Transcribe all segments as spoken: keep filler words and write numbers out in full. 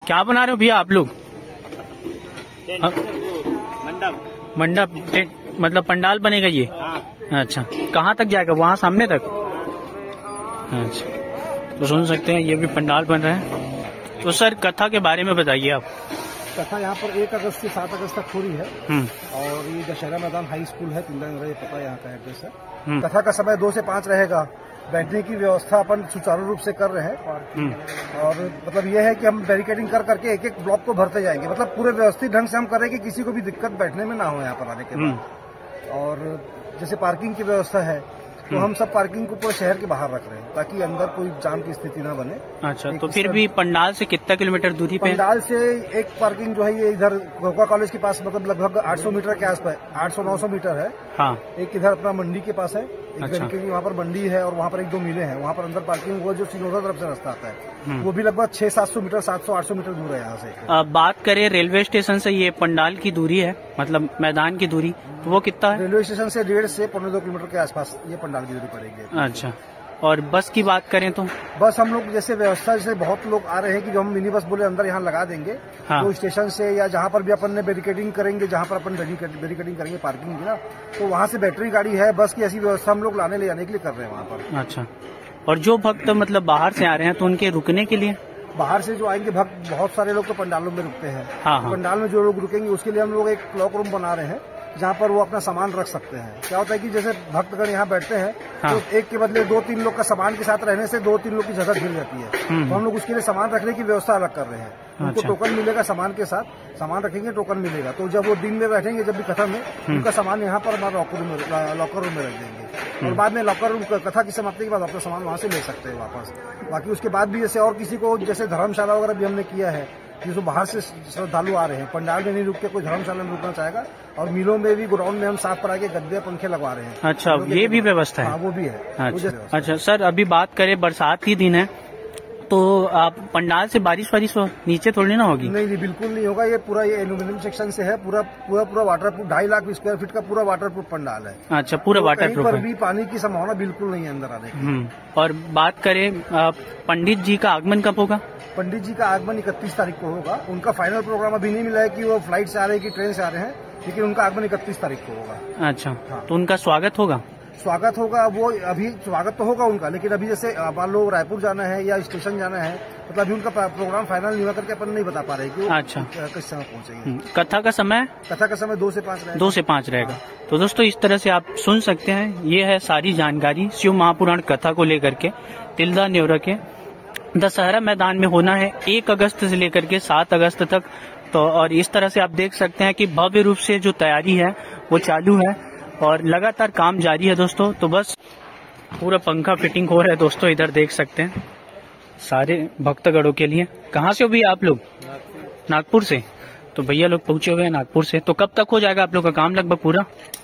क्या बना रहे हो भैया आप लोग? मंडप मंडप टेंट, मतलब पंडाल बनेगा ये? हाँ। अच्छा, कहाँ तक जाएगा? वहाँ सामने तक? अच्छा, तो सुन सकते हैं ये भी पंडाल बन रहा है। तो सर कथा के बारे में बताइए आप। कथा यहाँ पर एक अगस्त से सात अगस्त तक हो रही है और ये दशहरा मैदान हाई स्कूल है तिल्दा, ये पता है यहाँ का एड्रेस है। कथा का समय दो से पाँच रहेगा। बैठने की व्यवस्था अपन सुचारू रूप से कर रहे हैं और मतलब ये है कि हम बैरिकेडिंग कर करके एक एक ब्लॉक को भरते जाएंगे, मतलब पूरे व्यवस्थित ढंग से हम करें कि किसी को भी दिक्कत बैठने में ना हो यहाँ पर आने के बाद। और जैसे पार्किंग की व्यवस्था है तो हम सब पार्किंग को पूरे शहर के बाहर रख रहे हैं ताकि अंदर कोई जाम की स्थिति ना बने। अच्छा, तो फिर भी पंडाल से कितना किलोमीटर दूरी पे? पंडाल से एक पार्किंग जो है ये इधर गोका कॉलेज के पास, मतलब लगभग आठ सौ मीटर के आसपास, आठ सौ नौ सौ मीटर है। हाँ। एक इधर अपना मंडी के पास है, एक अच्छा। के वहाँ पर मंडी है और वहाँ पर एक दो मिले हैं, वहाँ पर अंदर पार्किंग वो जो सिनोदा तरफ से रास्ता आता है वो भी लगभग छह सात सौ मीटर, सात सौ आठ सौ मीटर दूर है यहाँ से। अब बात करें रेलवे स्टेशन से ये पंडाल की दूरी है, मतलब मैदान की दूरी, तो वो कितना है? रेलवे स्टेशन से डेढ़ से पौने दो किलोमीटर के आसपास ये पंडाल की दूरी पड़ेगी। अच्छा, और बस की बात करें तो? बस हम लोग जैसे व्यवस्था, जैसे बहुत लोग आ रहे हैं कि जो हम मिनी बस बोले अंदर यहाँ लगा देंगे। हाँ। तो स्टेशन से या जहाँ पर भी अपन ने बैरिकेडिंग करेंगे, जहाँ पर अपन बैरिकेडिंग करेंगे पार्किंग की ना, तो वहाँ से बैटरी गाड़ी है, बस की ऐसी व्यवस्था हम लोग लाने ले जाने के लिए कर रहे हैं वहाँ पर। अच्छा, और जो भक्त मतलब बाहर से आ रहे हैं तो उनके रुकने के लिए? बाहर से जो आएंगे भक्त, बहुत सारे लोग तो पंडालों में रुकते हैं। हाँ, हाँ। पंडाल में जो लोग रुकेंगे उसके लिए हम लोग एक क्लॉक रूम बना रहे हैं जहाँ पर वो अपना सामान रख सकते हैं। क्या होता है कि जैसे भक्तगण यहाँ बैठते हैं हाँ। तो एक के बदले दो तीन लोग का सामान के साथ रहने से दो तीन लोग की जगह गिर जाती है, तो हम लोग उसके लिए सामान रखने की व्यवस्था अलग कर रहे हैं। उनको अच्छा। टोकन मिलेगा, सामान के साथ सामान रखेंगे, टोकन मिलेगा, तो जब वो दिन में बैठेंगे, जब भी कथा में उनका सामान यहाँ पर हमारे लॉकर रूम में लॉकर रूम में रख देंगे और बाद में लॉकर रूम कथा की समाप्ति के बाद अपना सामान वहाँ से ले सकते हैं वापस। बाकी उसके बाद भी जैसे और किसी को, जैसे धर्मशाला वगैरह भी हमने किया है, जो बाहर से श्रद्धालु आ रहे हैं, पंडाल में नहीं रुक के कोई धर्मशाला में रुकना चाहेगा, और मिलों में भी ग्राउंड में हम साफ करा के गद्दे पंखे लगवा रहे हैं। अच्छा, ये भी व्यवस्था है? हाँ, वो भी है। अच्छा, अच्छा सर, अभी बात करें बरसात की दिन है तो आप पंडाल से बारिश वारिश नीचे थोड़ी ना होगी? नहीं नहीं, बिल्कुल नहीं होगा। ये पूरा ये एल्यूमिनियम सेक्शन से है, पूरा पूरा पूरा वाटर प्रूफ, ढाई लाख स्क्वायर फीट का पूरा वाटर प्रूफ पंडाल है। अच्छा, पूरा तो वाटर प्रूफ पर भी पानी की संभावना बिल्कुल नहीं है अंदर आने की। और बात करें पंडित जी का आगमन कब होगा? पंडित जी का आगमन इकतीस तारीख को होगा। उनका फाइनल प्रोग्राम अभी नहीं मिला है कि वो फ्लाइट से आ रहे हैं कि ट्रेन से आ रहे हैं, लेकिन उनका आगमन इकतीस तारीख को होगा। अच्छा, हाँ। तो उनका स्वागत होगा? स्वागत होगा, वो अभी स्वागत तो होगा उनका, लेकिन अभी जैसे मान लो रायपुर जाना है या स्टेशन जाना है, मतलब अभी उनका प्रोग्राम फाइनल नहीं हुआ करके अपन नहीं बता पा रहे कि अच्छा किस समय पहुंचेंगे। कथा का समय? कथा का समय दो से पाँच रहेगा। दो से पाँच रहेगा। तो दोस्तों इस तरह से आप सुन सकते हैं, ये है सारी जानकारी शिव महापुराण कथा को लेकर के। तिल्दा नेवरा के दशहरा मैदान में होना है एक अगस्त से लेकर के सात अगस्त तक। तो और इस तरह से आप देख सकते हैं कि भव्य रूप से जो तैयारी है वो चालू है और लगातार काम जारी है दोस्तों। तो बस पूरा पंखा फिटिंग हो रहा है दोस्तों, इधर देख सकते हैं सारे भक्तगणों के लिए। कहाँ से हो भी आप लोग? नागपुर से। तो भैया लोग पहुंचे हुए हैं नागपुर से। तो कब तक हो जाएगा आप लोग का काम लगभग पूरा?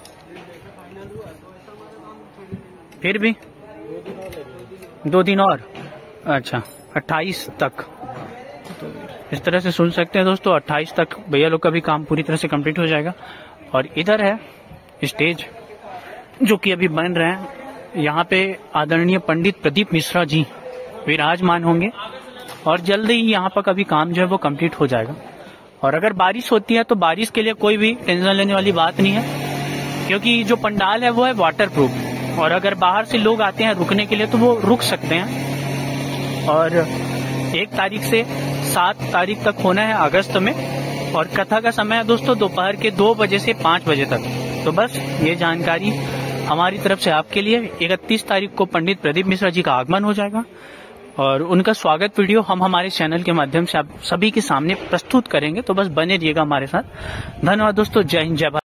फिर भी दो दिन और? अच्छा, अट्ठाईस तक। तो इस तरह से सुन सकते हैं दोस्तों, अट्ठाईस तक भैया लोग का भी काम पूरी तरह से कंप्लीट हो जाएगा। और इधर है स्टेज जो कि अभी बन रहे हैं। यहाँ पे आदरणीय पंडित प्रदीप मिश्रा जी विराजमान होंगे और जल्दी ही यहाँ पर कभी काम जो है वो कंप्लीट हो जाएगा। और अगर बारिश होती है तो बारिश के लिए कोई भी टेंशन लेने वाली बात नहीं है, क्योंकि जो पंडाल है वो है वाटर प्रूफ और अगर बाहर से लोग आते हैं रुकने के लिए तो वो रुक सकते हैं। और एक तारीख से सात तारीख तक होना है अगस्त में और कथा का समय है दोस्तों दोपहर के दो बजे से पाँच बजे तक। तो बस ये जानकारी हमारी तरफ से आपके लिए। इकतीस तारीख को पंडित प्रदीप मिश्रा जी का आगमन हो जाएगा और उनका स्वागत वीडियो हम हमारे चैनल के माध्यम से आप सभी के सामने प्रस्तुत करेंगे। तो बस बने रहिएगा हमारे साथ। धन्यवाद दोस्तों, जय हिंद, जय भारत।